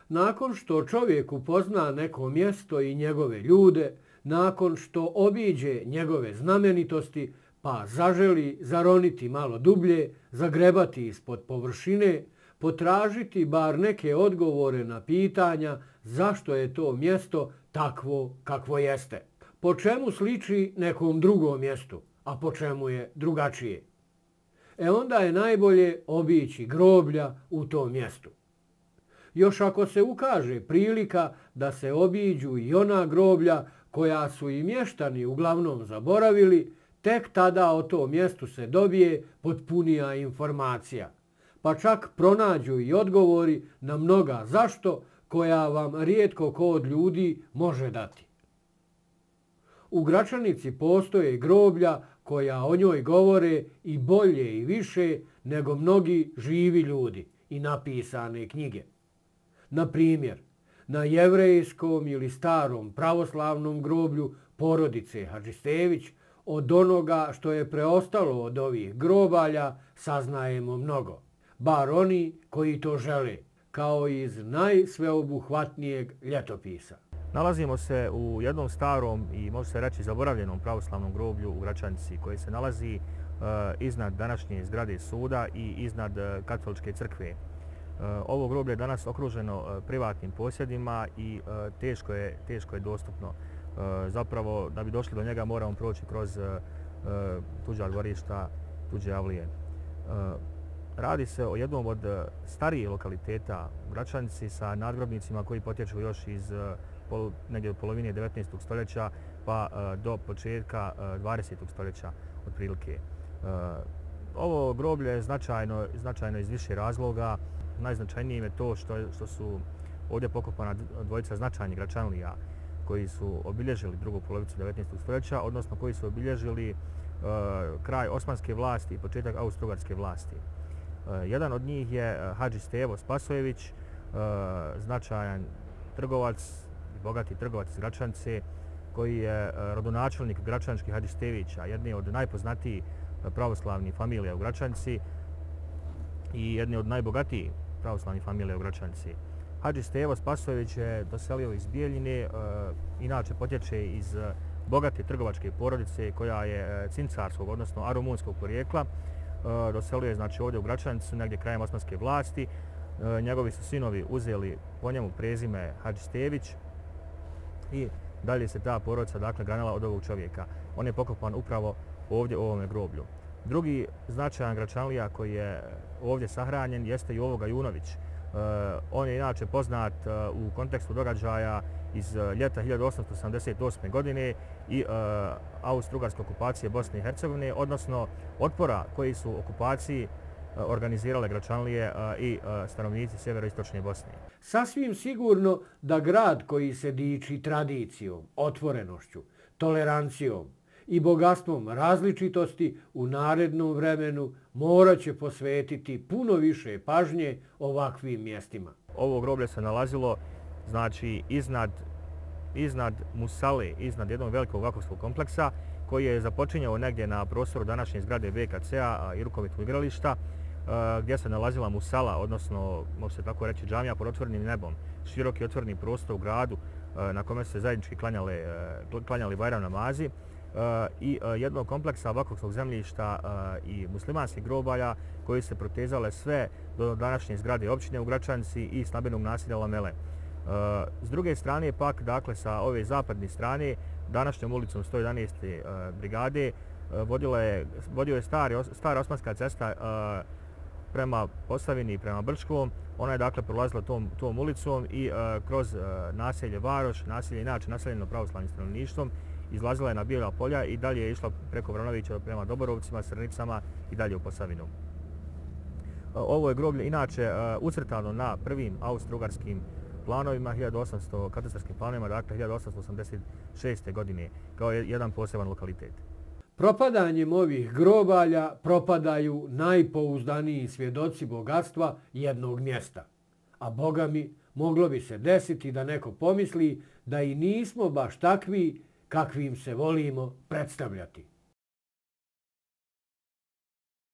Nakon što čovjek upozna neko mjesto i njegove ljude, nakon što obiđe njegove znamenitosti, pa zaželi zaroniti malo dublje, zagrebati ispod površine, potražiti bar neke odgovore na pitanja zašto je to mjesto takvo kakvo jeste. Po čemu sliči nekom drugom mjestu, a po čemu je drugačije. Onda je najbolje obići groblja u tom mjestu. Još ako se ukaže prilika da se obiđu i ona groblja koja su i mještani uglavnom zaboravili, tek tada o tom mjestu se dobije potpunija informacija. Pa čak pronađu i odgovori na mnoga zašto koja vam rijetko ko od ljudi može dati. U Gračanici postoje groblja koja o njoj govore i bolje i više nego mnogi živi ljudi i napisane knjige. Na primjer, na jevrejskom ili starom pravoslavnom groblju porodice Hadžistević od onoga što je preostalo od ovih grobalja saznajemo mnogo, bar oni koji to žele, kao iz najsveobuhvatnijeg ljetopisa. Nalazimo se u jednom starom i može se reći zaboravljenom pravoslavnom groblju u Gračanici koji se nalazi iznad današnje zgrade suda i iznad katoličke crkve. Ovo groblje je danas okruženo privatnim posjedima i teško je dostupno. Zapravo, da bi došli do njega moramo proći kroz tuđa dvorišta, tuđe avlije. Radi se o jednom od starijih lokaliteta u Gračanici sa nadgrobnicima koji potječu još iz negdje od polovine 19. stoljeća pa do početka 20. stoljeća otprilike. Ovo groblje je značajno iz više razloga. Najznačajnije je to što su ovdje pokopana dvojica značajnih Gračanlija koji su obilježili drugu polovicu 19. stoljeća, odnosno koji su obilježili kraj osmanske vlasti i početak austro-ugarske vlasti. Jedan od njih je Hadži Stevo Spasojević, značajan trgovac, bogati trgovac iz Gračanice, koji je rodonačelnik gračaničkih Hadžistevića, jedne od najpoznatijih pravoslavnih familija u Gračanici i jedne od najbogatijih pravoslavnih familija u Gračanici. Hadži Stevo Spasojević je doselio iz Bijeljine, inače potječe iz bogate trgovačke porodice koja je cincarskog, odnosno arumunskog porijekla. Doselio je znači ovdje u Gračanicu negdje krajem osmanske vlasti. Njegovi su sinovi uzeli po njemu prezime Hadži Stević i dalje se ta porodica dakle granala od ovog čovjeka. On je pokopan upravo ovdje u ovome groblju. Drugi značajan Gračanlija koji je ovdje sahranjen jeste Jovo Gajunović. On je inače poznat u kontekstu događaja iz ljeta 1888. godine i austro-ugarske okupacije Bosne i Hercegovine, odnosno otpora koji su okupaciji organizirale Gračanlije i stanovnici sjeveroistočne Bosne. Sasvim sigurno da grad koji se diči tradicijom, otvorenošću, tolerancijom i bogatstvom različitosti u narednom vremenu morat će posvetiti puno više pažnje ovakvim mjestima. Ovo groblje se nalazilo znači iznad musale, iznad jednog velikog vakovskog kompleksa koji je započinjao negdje na prostoru današnje zgrade BKC-a i rukometnog igrališta gdje se nalazila musala, odnosno može se tako reći džamija pod otvorenim nebom, široki otvoreni prostor u gradu na kome se zajednički klanjali Bajram namazi i jednog kompleksa vakovskog zemljišta i muslimanskih grobalja koji se protezale sve do današnje zgrade općine u Gračanici i stambenog naselja Lamele. S druge strane pak, dakle sa ove zapadne strane, današnjom ulicom 111. brigade vodio je stara osmanska cesta prema Posavini i prema Brčkom. Ona je dakle prolazila tom ulicom i kroz naselje Varoš, naselje inače naseljeno pravoslavnim stanovništvom, izlazila je na Bijela polja i dalje je išla preko Vranovića prema Doborovcima, Srnicama i dalje u Posavinu. Ovo je groblje inače ucrtano na prvim austro-ugarskim planovima 1800 katastarskim planovima, dakle 1886. godine, kao jedan poseban lokalitet. Propadanjem ovih grobalja propadaju najpouzdaniji svjedoci bogatstva jednog mjesta. A Boga mi, moglo bi se desiti da neko pomisli da i nismo baš takvi kakvim se volimo predstavljati.